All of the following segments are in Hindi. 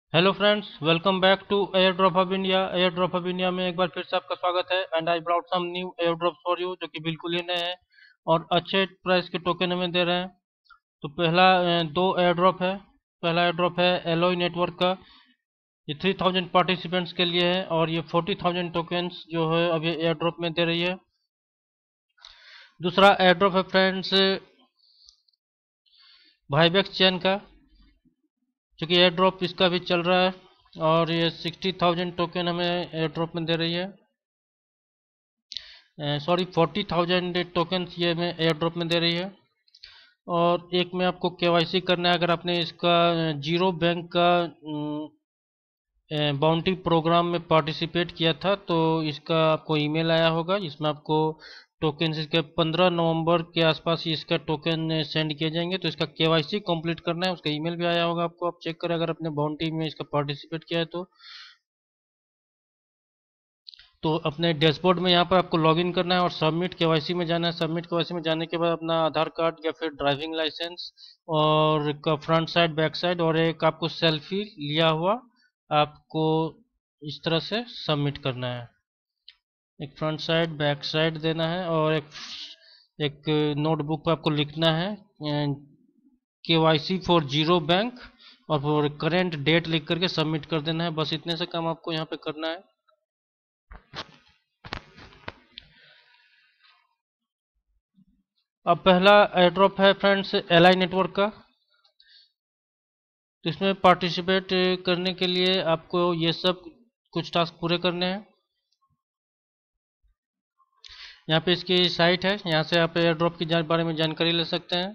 Hello friends, welcome back to airdrop of India. Airdrop of India में एक बार फिर से आपका स्वागत है। And I brought some new airdrop for you, जो कि बिल्कुल ही नए हैं और अच्छे प्राइस के टोकन हमें दे रहे हैं। तो पहला दो एयर ड्रॉप है। पहला एयर ड्रॉप है एलोई नेटवर्क का। ये 3000 पार्टिसिपेंट्स के लिए है और ये 40,000 टोकन्स जो है अभी एयर ड्रॉप में दे रही है। दूसरा एयर ड्रॉप है फ्रेंड्स भाईबेक्स चैन का, जो कि एयर ड्रॉप इसका भी चल रहा है और ये 60,000 टोकन हमें एयर ड्रॉप में दे रही है। सॉरी 40,000 टोकन्स ये हमें एयर ड्रॉप में दे रही है। और एक में आपको केवाईसी करना है। अगर आपने इसका जीरो बैंक का बाउंटी प्रोग्राम में पार्टिसिपेट किया था तो इसका आपको ईमेल आया होगा, जिसमें आपको टोकन इसके 15 नवंबर के आसपास ही इसका टोकन सेंड किए जाएंगे। तो इसका केवाईसी कंप्लीट करना है, उसका ईमेल भी आया होगा आपको। आप चेक करें अगर आपने बाउंटी में इसका पार्टिसिपेट किया है तो अपने डैशबोर्ड में यहाँ पर आपको लॉगिन करना है और सबमिट केवाईसी में जाना है। सबमिट केवाईसी में जाने के बाद अपना आधार कार्ड या फिर ड्राइविंग लाइसेंस और का फ्रंट साइड बैक साइड और एक आपको सेल्फी लिया हुआ आपको इस तरह से सबमिट करना है। एक फ्रंट साइड बैक साइड देना है और एक नोटबुक पर आपको लिखना है केवाईसी फॉर जीरो बैंक और फॉर करेंट डेट लिख करके सबमिट कर देना है। बस इतने से काम आपको यहाँ पे करना है। अब पहला एयर ड्रॉप है फ्रेंड्स एलआई नेटवर्क का। तो इसमें पार्टिसिपेट करने के लिए आपको ये सब कुछ टास्क पूरे करने हैं। यहाँ पे इसकी साइट है, यहाँ से आप एयर ड्रॉप की बारे में जानकारी ले सकते हैं।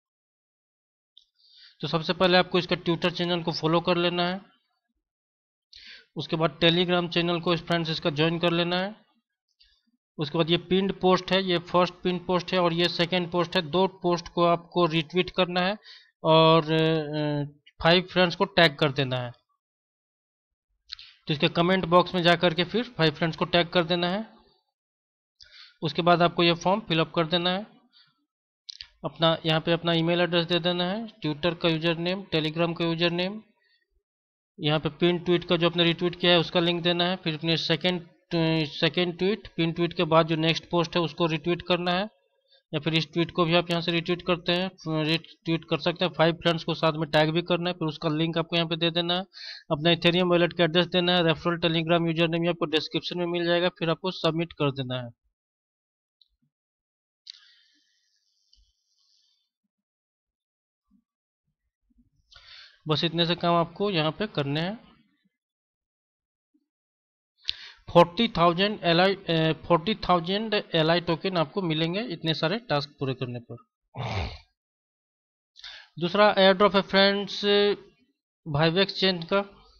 तो सबसे पहले आपको इसका ट्विटर चैनल को फॉलो कर लेना है। उसके बाद टेलीग्राम चैनल को फ्रेंड्स इसका ज्वाइन कर लेना है। उसके बाद ये पिंड पोस्ट है, ये फर्स्ट पिंड पोस्ट है और ये सेकंड पोस्ट है। दो पोस्ट को आपको रिट्वीट करना है और 5 फ्रेंड्स को टैग कर देना है। तो इसके कमेंट बॉक्स में जाकर के फिर 5 फ्रेंड्स को टैग कर देना है। उसके बाद आपको ये फॉर्म फिलअप कर देना है। अपना यहाँ पे अपना ईमेल एड्रेस दे देना है, ट्विटर का यूजर नेम, टेलीग्राम का यूजर नेम, यहाँ पे पिन ट्वीट का जो आपने रिट्वीट किया है उसका लिंक देना है। फिर अपने सेकंड ट्वीट, पिन ट्वीट के बाद जो नेक्स्ट पोस्ट है उसको रिट्वीट करना है, या फिर इस ट्वीट को भी आप यहाँ से रिट्वीट करते हैं, रिट्वीट कर सकते हैं। 5 फ्रेंड्स को साथ में टैग भी करना है। फिर उसका लिंक आपको यहाँ पे दे देना है। अपना इथेरियम वॉलेट का एड्रेस देना है। रेफरल टेलीग्राम यूजर नेम आपको डिस्क्रिप्शन में मिल जाएगा। फिर आपको सबमिट कर देना है। बस इतने से काम आपको यहाँ पे करने हैं। 40,000 एल आई टोकन आपको मिलेंगे इतने सारे टास्क पूरे करने पर। दूसरा एयर ड्रॉप है फ्रेंड्स भाईवेक्स चेन का।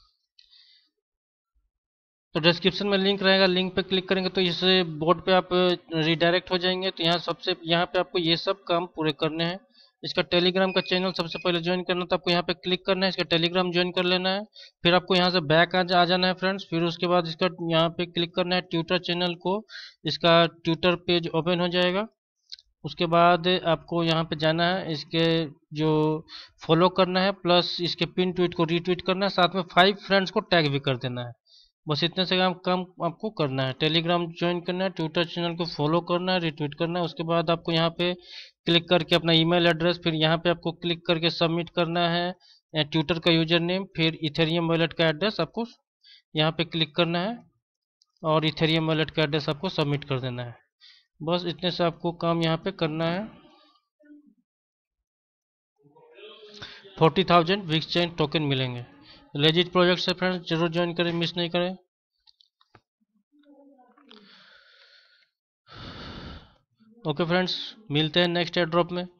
तो डिस्क्रिप्शन में लिंक रहेगा, लिंक पे क्लिक करेंगे तो इस बोर्ड पे आप रिडायरेक्ट हो जाएंगे। तो यहाँ पे आपको ये सब काम पूरे करने हैं। इसका टेलीग्राम का चैनल सबसे पहले ज्वाइन करना, तो आपको यहाँ पे क्लिक करना है, इसका टेलीग्राम ज्वाइन कर लेना है। फिर आपको यहाँ से बैक आ जाना है फ्रेंड्स। फिर उसके बाद इसका यहाँ पे क्लिक करना है ट्विटर चैनल को, इसका ट्विटर पेज ओपन हो जाएगा। उसके बाद आपको यहाँ पे जाना है, इसके जो फॉलो करना है प्लस इसके पिन ट्वीट को रीट्वीट करना है, साथ में 5 फ्रेंड्स को टैग भी कर देना है। बस इतने से काम आपको करना है। टेलीग्राम ज्वाइन करना है, ट्विटर चैनल को फॉलो करना है, रिट्वीट करना है। उसके बाद आपको यहाँ पे क्लिक करके अपना ईमेल एड्रेस, फिर यहाँ पे आपको क्लिक करके सबमिट करना है ट्विटर का यूजर नेम, फिर इथेरियम वॉलेट का एड्रेस आपको यहाँ पे क्लिक करना है और इथेरियम वॉलेट का एड्रेस आपको सबमिट कर देना है। बस इतने से आपको काम यहाँ पे करना है। 40,000 विक्स चेन टोकन मिलेंगे। लेजिट प्रोजेक्ट से फ्रेंड्स जरूर ज्वाइन करें, मिस नहीं करें। ओके फ्रेंड्स, मिलते हैं नेक्स्ट एयर ड्रॉप में।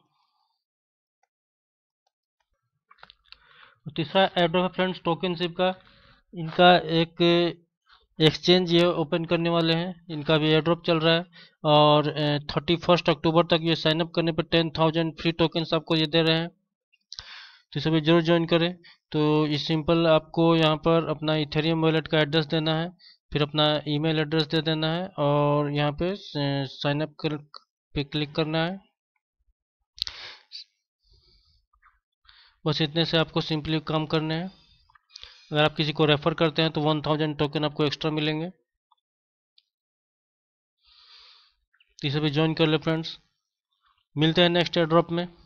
तीसरा एयर ड्रॉप है फ्रेंड्स टोकनशिप का। इनका एक एक्सचेंज ये ओपन करने वाले हैं, इनका भी एयर ड्रॉप चल रहा है और 31 अक्टूबर तक ये साइन अप करने पर 10,000 फ्री टोकन्स आपको ये दे रहे हैं। तो सभी जरूर ज्वाइन करें। तो ये सिंपल आपको यहाँ पर अपना इथेरियम वॉलेट का एड्रेस देना है, फिर अपना ईमेल एड्रेस दे देना है और यहाँ पे साइन अप पे क्लिक करना है। बस इतने से आपको सिंपली काम करने हैं। अगर आप किसी को रेफर करते हैं तो 1000 टोकन आपको एक्स्ट्रा मिलेंगे। तो इसे भी ज्वाइन कर ले फ्रेंड्स। मिलते हैं नेक्स्ट एयर ड्रॉप में।